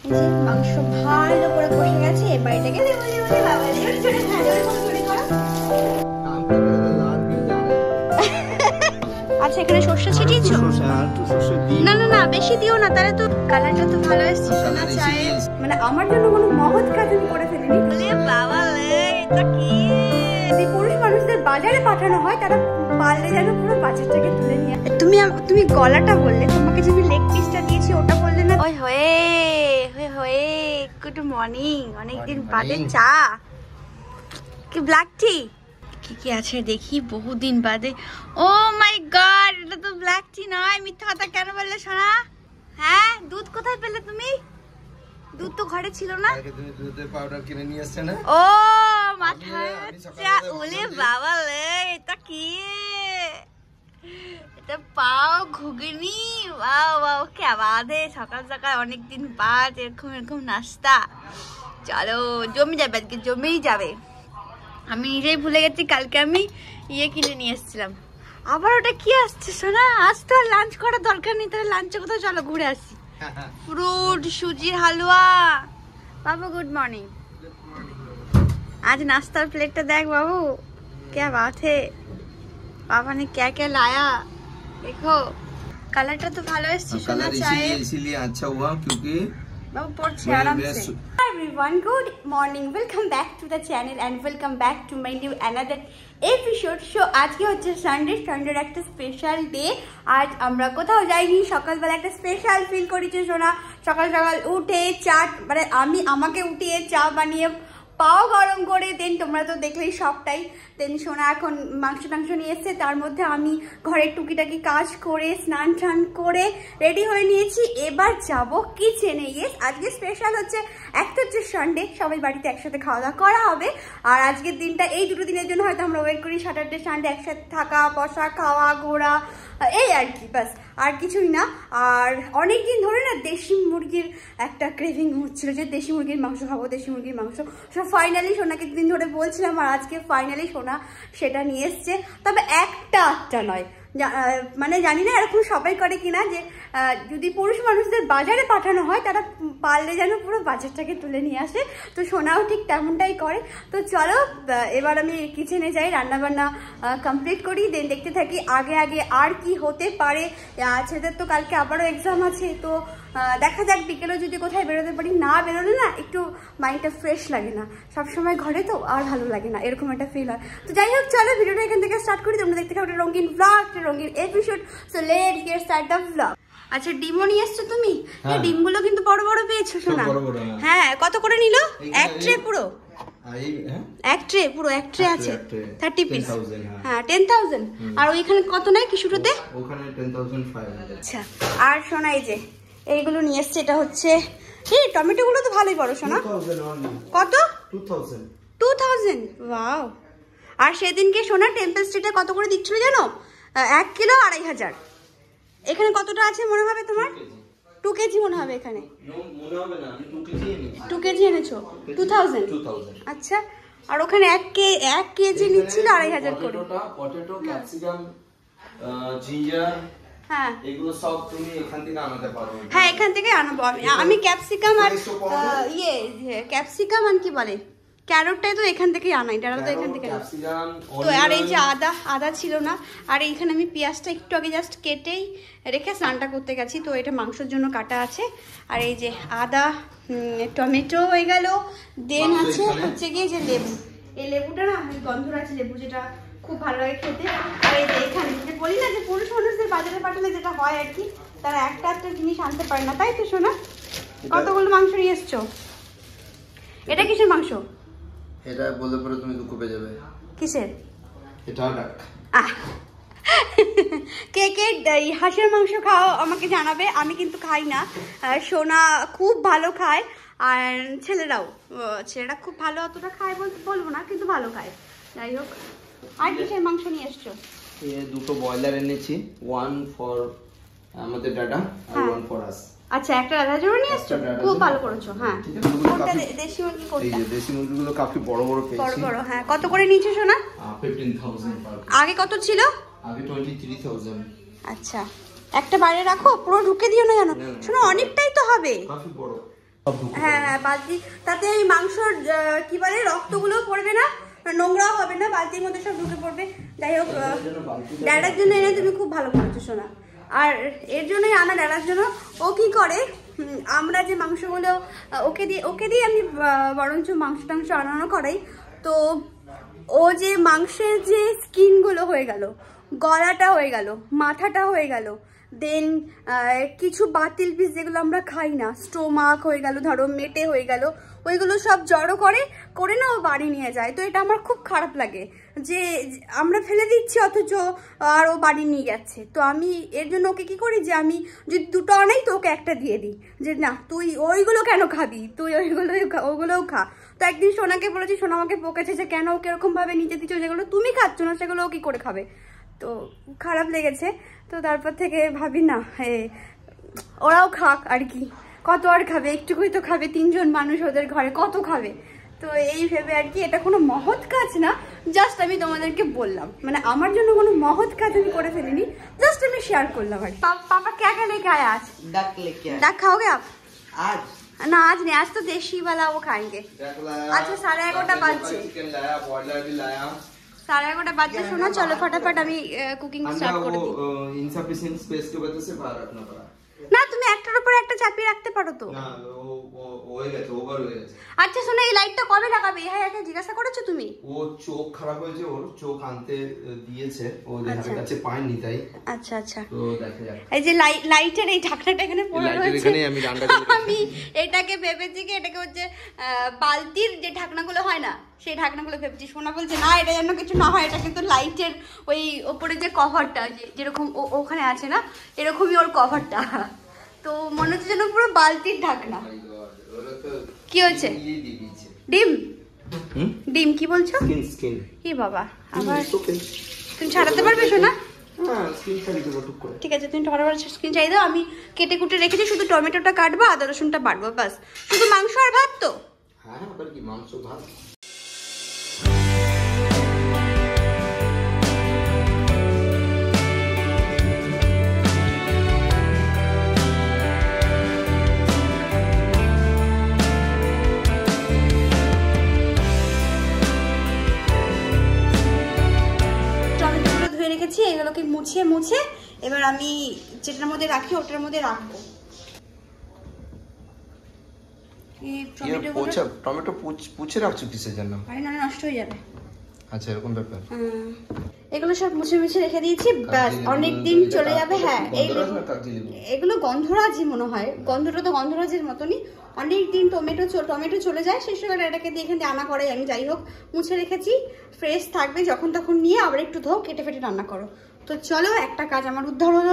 মাংস ভালো করে কষে গেছে। এবার এটাকে আচ্ছা, এখানে সর্ষে ছিটিয়েছো? না না না, বেশি দিও না, তাহলে তো কালারটা তো ভালো এসেছে। সোনা চায়ে মানে আমার জন্য কোনো মহৎ কাজ আমি করে ফেলিনি। বাবা এটা কি? যদি পুরুষ মানুষদের বাজারে পাঠানো হয়, তারা পারলে যেন পুরো বাজারটাকে তুলে নিয়ে। তুমি গলাটা বললে, তোমাকে যে আমি লেগ পিসটা দিয়েছি ওটা বললে না? ওই হয়ে গুড মর্নিং, অনেকদিন বাদে চা কি ব্ল্যাক টি কি কি আছে দেখি, বহুদিন বাদে। ও মাই গড, এটা তো ব্ল্যাক টি নয়। মিথ্যা কথা কেন বললে সোনা? হ্যাঁ, দুধ কোথায় পেলে তুমি? দুধ তো ঘরে ছিল না। তুমি দুধের পাউডার কিনে নিয়ে আসছে না? ও মাথায় আচ্ছা। ওলে বাবা লে, এটা কি? এটা পাও ঘুগনি। ওয়াও ওয়াও, কে বাত হে, সকাল সকাল অনেকদিন বাদ এরকম নাস্তা। চলো, জমে যাবে আজকে, জমেই যাবে। আমি নিজেই ভুলে গেছি কালকে আমি ইয়ে কিনে নিয়ে এসেছিলাম। আবার ওটা কি আসছে সোনা? আজ তো আর লাঞ্চ করার দরকার নেই, তাহলে লাঞ্চে কোথাও চলো ঘুরে আসি। ফ্রুট সুজির হালুয়া। বাবু গুড মর্নিং। आज नाश्ता प्लेट देख बाबू, क्या बात है, पापा ने क्या क्या लाया। देखो कलरটা তো ভালো এসেছে সোনা চায়ে, इसीलिए अच्छा हुआ क्योंकि बाबू পড়ছে আরাম से। Hi everyone, good morning, welcome back to the channel and welcome back to my new another episode. So আজকে হচ্ছে সানডের একটা স্পেশাল ডে। আজ আমরা কোথাও যাইনি, সকালবেলা একটা স্পেশাল ফিল করেছি সোনা। সকাল সকাল উঠে চা, মানে আমাকে উঠিয়ে চা বানিয়ে পাও গরম করে দেন, তোমরা তো দেখলেই সবটাই। দেন সোনা এখন মাংস নিয়ে এসছে, তার মধ্যে আমি ঘরের টুকিটাকি কাজ করে স্নান টান করে রেডি হয়ে নিয়েছি। এবার যাব কিচেনে। ইয়েস, আজকে স্পেশাল হচ্ছে, একটা হচ্ছে সানডে, সবাই বাড়িতে একসাথে খাওয়া দাওয়া করা হবে। আর আজকের দিনটা, এই দুটো দিনের জন্য হয়তো আমরা ওয়েট করি, স্যাটারডে সানডে একসাথে থাকা, বসা, খাওয়া, ঘোরা, এই আর কি, বাস আর কিছুই না। আর অনেকদিন ধরে না দেশি মুরগির একটা ক্রেভিং হচ্ছিল, যে দেশি মুরগির মাংস খাবো, দেশি মুরগির মাংস। সো ফাইনালি সোনাকে দিন ধরে বলছিলাম, আর আজকে ফাইনালি সোনা সেটা নিয়ে এসছে। তবে একটা নয়, মানে জানি না এরকম সবাই করে কিনা, যে যদি পুরুষ মানুষদের বাজারে পাঠানো হয়, তারা পারলে যেন পুরো বাজারটাকে তুলে নিয়ে আসে। তো সোনাও ঠিক তেমনটাই করে। তো চলো এবার আমি কিচেনে যাই, রান্নাবান্না কমপ্লিট করি, দেন দেখতে থাকি আগে আর কি হতে পারে। ছেলেদের তো কালকে আবারও এক্সাম আছে, তো দেখা যাক বিকেলে যদি কোথায় বেরোতে পারি। না বেরোলে না একটু মাইন্ডটা ফ্রেশ লাগে না, সবসময় ঘরে তো আর ভালো লাগে না, এরকম একটা ফিল হয়। তো যাই হোক, চলো ভিডিওটা এখান থেকে স্টার্ট করি। তোমরা দেখতে থাকো একটা রঙিন ব্লগ, একটা রঙিন episode. So let's get start the blog. আচ্ছা, ডিমও নিয়ে এসছো তুমি? এই ডিমগুলো কিন্তু বড় বড় পেয়েছো সোনা। হ্যাঁ, কত করে নিল? এক ট্রে পুরো? এক ট্রে পুরো, এক ট্রে আছে 30 পিস। হ্যাঁ 10,000। আর ওইখানে কত নেয় কিছুটাতে? ওখানে 10,500। আচ্ছা, আর সোনা এই যে এইগুলো নিয়ে এসছে, এটা হচ্ছে এই টমেটোগুলো তো ভালোই বড় সোনা। কত? 2000। ওয়াও। আর সেদিনকে সোনা টেম্পল স্ট্রিটে কত করে দিচ্ছিল জানো? 1 কিলো 2,500। এখানে কতটা আছে মনে হবে তোমার? 2 কেজি মনে হবে এখানে। মনে হবে না, আমি 2 কেজি এনেছি। 2 কেজি এনেছো? 2000। আচ্ছা, আর ওখানে 1 কেজি নিচ্ছিল 2,500 করে। পটেটো, ক্যাপসিকাম, জিঞ্জার, হ্যাঁ এগুলো সব তুমি এখান থেকে আনাতে পারো। হ্যাঁ, এখান থেকে আনবো আমি ক্যাপসিকাম আর ক্যাপসিকাম আর কি বলে ক্যারটটাই তো এখান থেকেই আনাই, ডাটা তো এখান থেকে। তো আর এই যে আদা ছিল না। আর এইখানে আমি পেঁয়াজটা একটু আগে জাস্ট কেটেই রেখে স্নানটা করতে গেছি, তো এটা মাংসের জন্য কাটা আছে। আর এই যে আদা, টমেটো হয়ে গেল। দেন আছে হচ্ছে গিয়ে যে লেবু, এই লেবুটা না গন্ধরাজ লেবু, যেটা খুব ভালো লাগে খেতে। আর এই যে এখানে যে বলি না যে পুরুষ মানুষদের বাজারে পাঠালে যেটা হয় আর কি, তারা একটা জিনিস আনতে পারে না, তাই তো শোনা? কতগুলো মাংস নিয়ে এসছো? এটা কিসের মাংস? এটা বলতে পারো তুমি দুঃখ পেয়ে যাবে। কিসের? এটা ডাক। কে হাঁসের মাংস খাও আমাকে জানাবে, আমি কিন্তু খাই না। সোনা খুব ভালো খায়, আর ছেলেরা খুব ভালো, অতটা খায় বলবো না, কিন্তু ভালো খায়। যাই হোক, আর কিসের মাংস নিয়ে এসছো? দুটো ব্রয়লার এনেছি, ওয়ান ফর আমাদের ডাটা আর ওয়ান ফর আস। আচ্ছা, একটা রাধা জোড়া নিয়ে এসছো, খুব ভালো করেছো। হ্যাঁ, কোনটা দেশি মুরগি? কোনটা? এই যে দেশি মুরগিগুলো কাফি বড় বড় পেয়েছি। বড়। হ্যাঁ, কত করে নিয়েছো সোনা? 15,000 পার। আগে কত ছিল? আগে 23,000। আচ্ছা, একটা বাইরে রাখো, পুরো ঢুকে দিও না জানো শোনো, অনেকটাই তো হবে। কাফি বড়। হ্যাঁ হ্যাঁ বালতি, তাতে এই মাংসর কি বলে রক্তগুলো পড়বে না, নোংরাও হবে না, বালতির মধ্যে সব ঢুকে পড়বে। যাই হোক, ড্যাডার জন্য এনে তুমি খুব ভালো করেছো শোনা। আর এর জন্যই আনা ড্যাডার জন্য। ও কি করে, আমরা যে মাংসগুলো ওকে দিয়ে আমি বরঞ্চ মাংস টাংস আনানো করাই, তো ও যে মাংসের যে স্কিনগুলো হয়ে গেল, গলাটা হয়ে গেল, মাথাটা হয়ে গেল, দেন কিছু বাতিল পিস যেগুলো আমরা খাই না, স্টোমাক হয়ে গেল, ধরো মেটে হয়ে গেল, ওইগুলো সব জড়ো করে না ও বাড়ি নিয়ে যায়। তো এটা আমার খুব খারাপ লাগে যে আমরা ফেলে দিচ্ছি অথচ আর ও বাড়ি নিয়ে যাচ্ছে। তো আমি এর জন্য ওকে কি করি, যে আমি যদি দুটো আনাই তো ওকে একটা দিয়ে দিই, যে না তুই ওইগুলো কেন খাবি, তুই ওগুলোও খা। তো একদিন সোনাকে বলেছি, সোনা আমাকে বকেছে যে কেন ওকে এরকম ভাবে নিতে দিচ্ছ, যেগুলো তুমি খাচ্ছ না সেগুলো ও কি করে খাবে। তো খারাপ লেগেছে। তো তারপর থেকে ভাবি না ওরাও খাক আর কি, কত আর খাবে, একটুকুই তো খাবে, 3 জন মানুষ ওদের ঘরে কত খাবে। তো এই ভেবে আর কি, এটা কোনো মহৎ কাজ না, জাস্ট আমি তোমাদেরকে বললাম, মানে আমার জন্য কোনো মহৎ কাজ আমি করে ফেলিনি, জাস্ট আমি শেয়ার করলাম আর কি। पापा क्या क्या लेके आए आज? डक लेके आए। डक खाओगे आप आज? ना आज नहीं, आज तो देशी वाला वो खाएंगे। अच्छा 11:30 বাজছে, चिकन लाया, बॉयलर भी लाया। 11:30 বাজছে। শোনো চলো ফটাফট আমি কুকিং স্টার্ট করে দিই। ইনসাফিসিয়েন্ট স্পেস की वजह से बाहर रखना पड़ा। না তুমি একটার উপর একটা চাপিয়ে রাখতে পারো তো। না ও হয়ে গেছে, ওভার হয়ে গেছে। আচ্ছা শোনো, এই লাইটটা কবে লাগাবে? হ্যাঁ একে জিজ্ঞাসা করেছো তুমি? ও চোখ খারাপ হয়েছে, ওর চোখ আনতে দিয়েছে, ও লেহার কাছে পায়নি তাই। আচ্ছা আচ্ছা, তো দেখা যাক। এই যে লাইটের এই ঢাকনাটা এখানে পড়ে রয়েছে, এখানে আমি ডান্ডা করে আমি এটাকে ভেবেছি কি এটাকে হচ্ছে বালতির যে ঢাকনাগুলো হয় না সেই ঢাকনাগুলো ভেবেছি। সোনা বলছে না এটা যেন কিছু না হয়, এটা কিন্তু লাইটের ওই ওপরে যে কভারটা যেরকম ওখানে আছে না, এরকমই ওর কভারটা। তো মনে হচ্ছে যেন পুরো বালতির ঢাকনা। কি হয়েছে? ডিম ডিম কি বলছো? স্কিন কি বাবা, আবার তুমি ছাড়াতে পারবে শোনা? ঠিক আছে তুমি টমেটোর স্কিন চাই দাও, আমি কেটে কুটে রেখেছি, শুধু টমেটোটা কাটবো, আদা রসুনটা বাটবো, বাস। শুধু মাংস আর ভাত তো? হ্যাঁ আবার কি মাংস ভাত। এগুলোকে মুছে এবার আমি যেটার মধ্যে রাখি ওটার মধ্যে রাখবো। টমেটো পুছে রাখছো কিসের জন্য? আরে না নষ্ট হয়ে যাবে। আচ্ছা এরকম ব্যাপার। এগুলো সব মুছে রেখে দিয়েছি, ব্যাস অনেকদিন চলে যাবে। হ্যাঁ এগুলো গন্ধরাজি মনে হয়, গন্ধটা তো গন্ধরাজের মতনই, অনেকদিন টমেটো চলে যায়, সেই সময় এটাকে দিয়ে এখানে আনা করাই আমি। যাই হোক মুছে রেখেছি, ফ্রেশ থাকবে, যখন তখন নিয়ে আবার একটু ধোও, কেটে ফেটে রান্না করো। তো চলো একটা কাজ আমার উদ্ধার হলো।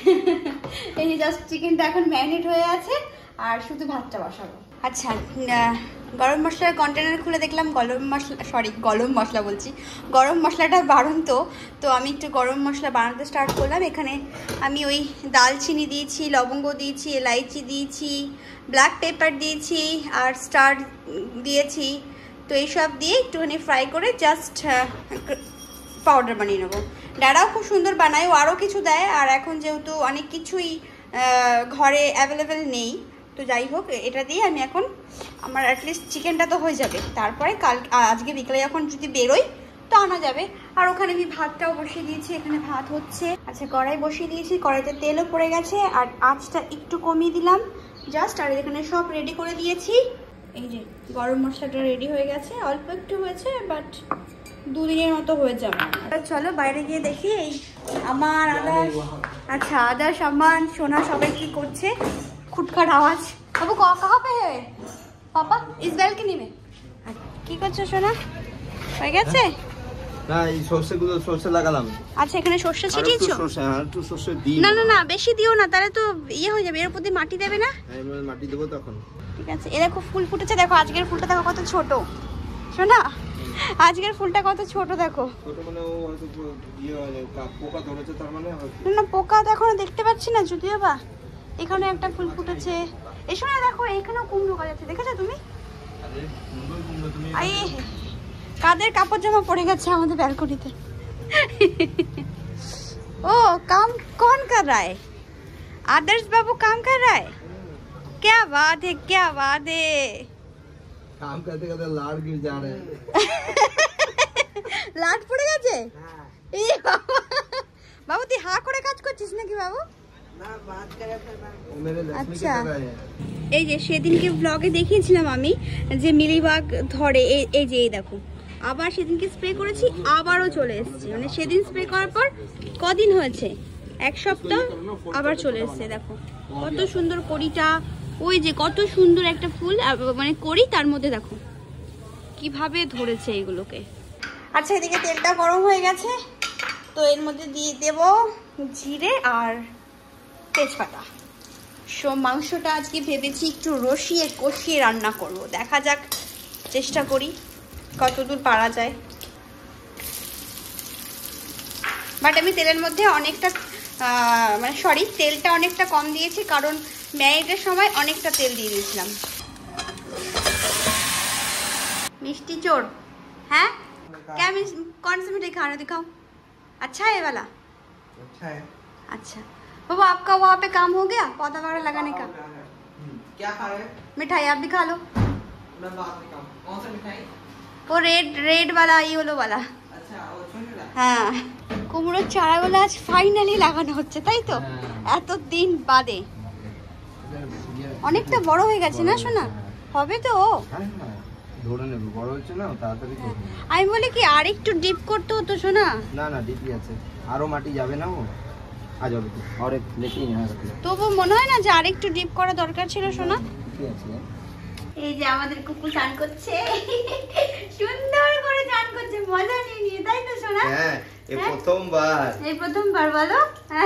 এই যে জাস্ট চিকেনটা এখন ম্যারিনেট হয়ে আছে, আর শুধু ভাতটা বসাবো। আচ্ছা গরম মশলার কন্টেনার খুলে দেখলাম গরম মশলাটা বাড়ুন। তো আমি একটু গরম মশলা বানাতে স্টার্ট করলাম। এখানে আমি ওই দালচিনি দিয়েছি, লবঙ্গ দিয়েছি, এলাইচি দিয়েছি, ব্ল্যাক পেপার দিয়েছি, আর স্টার দিয়েছি। তো এইসব দিয়ে একটুখানি ফ্রাই করে জাস্ট পাউডার বানিয়ে নেবো। ড্যাডাও খুব সুন্দর বানায়, ও আরও কিছু দেয়, আর এখন যেহেতু অনেক কিছুই ঘরে অ্যাভেলেবেল নেই, তো যাই হোক এটা দিয়ে আমি এখন আমার অ্যাটলিস্ট চিকেনটা তো হয়ে যাবে। তারপরে আজকে বিকেলে যখন যদি বেরোই তো আনা যাবে। আর ওখানে আমি ভাতটাও বসিয়ে দিয়েছি, এখানে ভাত হচ্ছে। আচ্ছা কড়াই বসিয়ে দিয়েছি, কড়াইতে তেলও পড়ে গেছে, আর আঁচটা একটু কমিয়ে দিলাম জাস্ট। আর এখানে সব রেডি করে দিয়েছি। এই যে গরম মশলাটা রেডি হয়ে গেছে, অল্প একটু হয়েছে, বাট 2 দিনের মতো হয়ে যাবে। চলো বাইরে গিয়ে দেখি এই আমার আচ্ছা আদা সামান সোনা সবাই কি করছে, খুটখাট আওয়াজ। বাবু কাহা পে হে পাপা? ইস ব্যালকনি মে। কি করছো সোনা? হয়ে গেছে না? এই সরষে লাগালাম। আচ্ছা এখানে সরষে ছিটিয়েছো? একটু সরষে দিই না না না বেশি দিও না, তাহলে তো ইয়ে হয়ে যাবে। এর উপর দিয়ে মাটি দেবে না? আমি মাটি দেবো তখন। ঠিক আছে। এ দেখো ফুল ফুটেছে, দেখো আজকের ফুলটা দেখো কত ছোট সোনা, আজকের ফুলটা কত ছোট দেখো। ছোট মানে ও হয়তো ইয়ে হয় পোকা ধরেছে, তার মানে না পোকা তো এখনো দেখতে পাচ্ছি না, যদিও বা এখানে একটা ফুল ফুটেছে। এই সময় দেখো এইখানেও কুমড়ো গাছ আছে, দেখেছো তুমি? কাদের কাপড় জামা পড়ে গেছে আমাদের ব্যালকনিতে। ও काम कौन कर रहा है? आदर्श बाबू काम कर रहा है क्या बात है, क्या बात है। काम करते करते लाड़ गिर जा रहे हैं। লাট পড়ে গেছে? বাবু তুই হা করে কাজ করছিস নাকি বাবু? আচ্ছা, এই যে সেদিনকে ব্লগে দেখিয়েছিলাম আমি যে মিলিবাগ ধরে, এই যে এই দেখো আবার সেদিনকে স্প্রে করেছি, আবারও চলে এসেছে। মানে সেদিন স্প্রে করার পর কদিন হয়েছে, 1 সপ্তাহ, আবার চলে এসেছে। দেখো কত সুন্দর কড়িটা, ওই যে কত সুন্দর একটা ফুল মানে কড়ি, তার মধ্যে দেখো কিভাবে ধরেছে এইগুলোকে। আচ্ছা, এদিকে তেলটা গরম হয়ে গেছে, তো এর মধ্যে দিয়ে দেব জিরে আর তেজপাতা। মাংসটা আজকে ভেবেছি একটু রসিয়ে কষিয়ে রান্না করব, দেখা যাক, চেষ্টা করি কতদূর পারা যায়। বাট আমি তেলের মধ্যে অনেকটা মানে সরি, তেলটা অনেকটা কম দিয়েছি, কারণ ম্যারিনেটের সময় অনেকটা তেল দিয়ে দিয়েছিলাম। मिष्टी चोर है क्या? कौन सा मिठाई खाना, दिखाओ। अच्छा है ये वाला? अच्छा है। अच्छा बाबा, आपका वहाँ पे काम हो गया पौधा वगैरह लगाने का? क्या खा रहे? मिठाई आप भी खा लो। मैं बात में खाऊं। कौन सा मिठाई? वो रेड वाला, येलो वाला। अच्छा, वो छोटा। হ্যাঁ, কুমড়োর চারাগুলো আজ ফাইনালি লাগানো হচ্ছে, তাই তো? এতদিন বাদে অনেকটা বড় হয়ে গেছে না সোনা? হবে তো? ধরে নেব, বড় হচ্ছে না তাড়াতাড়ি করব। আমি বলি কি আর একটু ডিপ করতে হতো সোনা। না না, ডিপই আছে, আরো মাটি যাবে না, ও আ যাবে তো। আর এক লেখি না রাখলে তবু মনে হয় না যে আর একটু ডিপ করা দরকার ছিল সোনা? ঠিক আছে। এই যে আমাদের কুকুর চান করছে, সুন্দর করে চান করছে, মজা নিয়ে নিয়ে, তাই তো সোনা? হ্যাঁ, এই প্রথমবার। এই প্রথমবার বলো?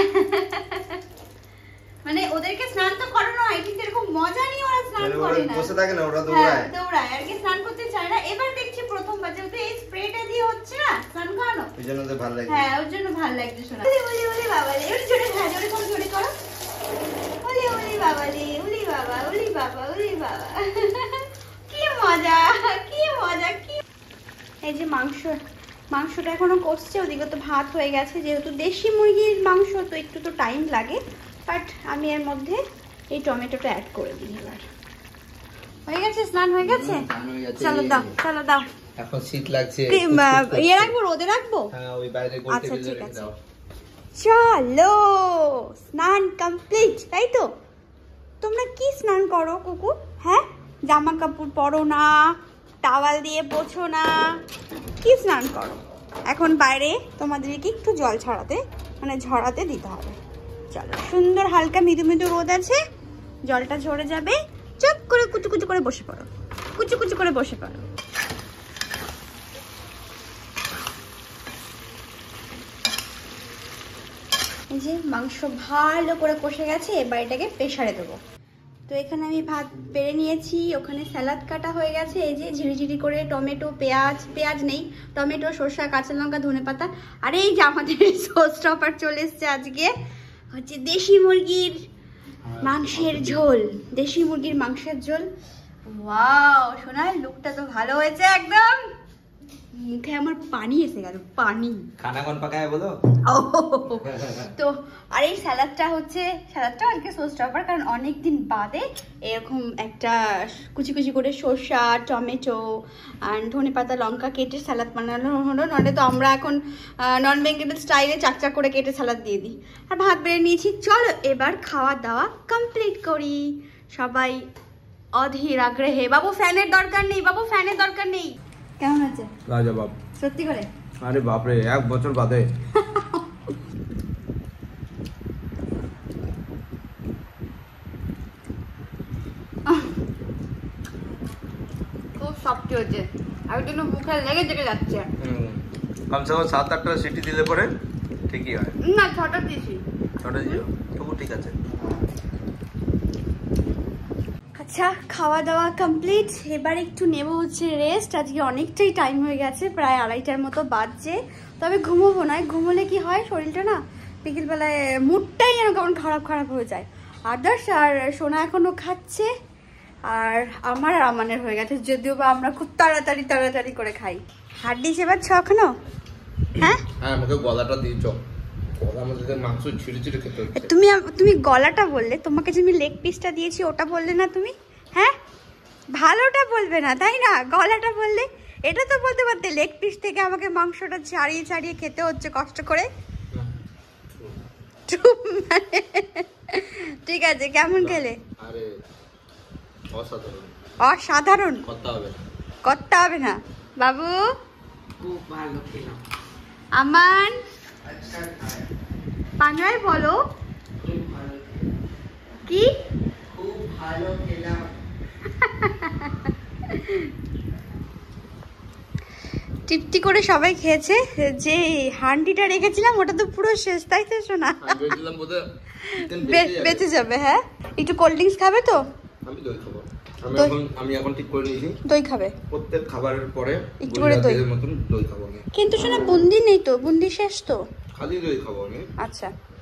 মানে ওদেরকে স্নান তো করানো হয়, কিন্তু এরকম মজা নিয়ে ওরা স্নান করে না, বসে থাকে না, ওরা দৌড়ায়। দৌড়ায় আর কি, স্নান করতে চায় না। এবার দেখছি প্রথমবার, যেহেতু এই স্প্রেটা দিয়ে হচ্ছে না স্নান করানো, ওই জন্য তো ভালো লাগে। হ্যাঁ, ওর জন্য ভালো লাগছে শোনা। ওলি ওলি ওলি বাবা, এবার জোরে, হ্যাঁ জোরে করো, জোরে করো। ওলি ওলি বাবা রে, ওলি বাবা, ওলি বাবা, ওলি বাবা। কি মজা, কি মজা, কি। এই যে মাংসটা এখনো কষছে, ওদিকে তো ভাত হয়ে গেছে। যেহেতু দেশি মুরগির মাংস, তো একটু তো টাইম লাগে, বাট আমি এর মধ্যে এই টমেটোটা অ্যাড করে দিই। এবার হয়ে গেছে, স্নান হয়ে গেছে, চলো দাও, চলো দাও। এখন শীত লাগছে, ইয়ে রাখবো, রোদে রাখবো? হ্যাঁ, ওই বাইরে গোল টেবিলে রেখে দাও। চলো, স্নান কমপ্লিট, তাই তো? তোমরা কি স্নান করো কুকুর? হ্যাঁ, জামা কাপড় পরো না, টাওয়াল দিয়ে পোছো না, কি স্নান করো? এখন বাইরে তোমাদেরকে একটু জল ঝরাতে দিতে হবে। চলো, সুন্দর হালকা মৃদু মৃদু রোদ আছে, জলটা ঝরে যাবে, চুপ করে কুচু কুচু করে বসে পড়ো, কুচু কুচু করে বসে পড়ো। এই যে মাংস ভালো করে কষে গেছে, এবার এটাকে প্রেসারে দেবো। তো এখানে আমি ভাত বেড়ে নিয়েছি, ওখানে স্যালাড কাটা হয়ে গেছে, এই যে ঝিরিঝিরি করে টমেটো, পেঁয়াজ নেই, টমেটো, শসা, কাঁচা লঙ্কা, ধনেপাতা, আর এই যে আমাদের সস টপার চলে এসছে। আজকে হচ্ছে দেশি মুরগির মাংসের ঝোল, দেশি মুরগির মাংসের ঝোল। ওয়াও সোনার, লুকটা তো ভালো হয়েছে একদম, মুখে আমার পানি এসে গেল, পানি। খানা কোন পাকায় বলো? তো আর এই স্যালাডটা আজকে সস টপার, কারণ অনেকদিন বাদে এরকম একটা কুচি কুচি করে শসা, টমেটো আর ধনেপাতা, লঙ্কা কেটে স্যালাড বানানো হলো। নইলে তো আমরা এখন নন বেঙ্গল স্টাইলে চাকচাক করে কেটে স্যালাড দিয়ে দিই। আর ভাত বেড়ে নিয়েছি, চলো এবার খাওয়া দাওয়া কমপ্লিট করি সবাই অধীর আগ্রহে। বাবু ফ্যানের দরকার নেই, বাবু ফ্যানের দরকার নেই। কেমন আছে লাজবাব, সত্যি করে? আরে বাপরে, 1 বছর বাদে। খুব সফট হয়েছে, আর জন্য মুখে লেগে যাচ্ছে। কমসে কম 7-8টা সিটি দিলে পরে ঠিকই হয়। না, 6টা দিয়েছি। 6টা দিও, তবু ঠিক আছে। আচ্ছা, খাওয়া দাওয়া কমপ্লিট, এবার একটু নেব হচ্ছে রেস্ট। আজকে অনেকটাই টাইম হয়ে গেছে, প্রায় 2:30টার মতো বাজছে। তবে ঘুমোবো না, ঘুমোলে কি হয় শরীরটা না বিকেলবেলায় মুডটাই যেন কেমন খারাপ হয়ে যায়। আদার্স আর সোনা এখনো খাচ্ছে, আর আমার আর আমানের হয়ে গেছে, যদিও বা আমরা খুব তাড়াতাড়ি করে খাই। হাড্ডি সেবার ছখনো? হ্যাঁ, আমাকে গলাটা দিয়েছ, মাংস ছিঁড়ে ছিঁড়ে খেতে হচ্ছে। তুমি গলাটা বললে, তোমাকে যে আমি লেগ পিসটা দিয়েছি ওটা বললে না তুমি? হ্যাঁ, ভালোটা বলবে না তাই না, গলাটা বললে। এটা তো বলতে পারতে লেগ পিস থেকে আমাকে মাংসটা ছাড়িয়ে ছাড়িয়ে খেতে হচ্ছে কষ্ট করে। ঠিক আছে, কেমন খেলে? আরে অসাধারণ। অসাধারণ করতে হবে না বাবু। খুব ভালো খেলাম। আমান পাঞ্জায় বলো কি? খুব ভালো খেলাম। তৃপ্তি করে সবাই খেয়েছে। যে হান্ডিটা রেখেছিলাম ওটা তো পুরো শেষ, তাই তো শোনা? বেঁচে যাবে। হ্যাঁ, একটু কোল্ড ড্রিঙ্কস খাবে তো? আমি দই খাবো। আমি এখন ঠিক করে নিয়েছি দই খাবে। প্রত্যেক খাবারের পরে একটু করে দই মতন দই খাবো আমি। কিন্তু শোনা বুন্দি নেই তো, বুন্দি শেষ তো। খালি দই খাবো আমি। আচ্ছা